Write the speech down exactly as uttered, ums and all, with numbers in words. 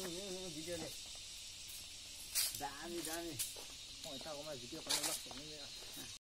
भिडियोले दामी दामी म यताकोमा भिडियो बनाउन सक्छु नि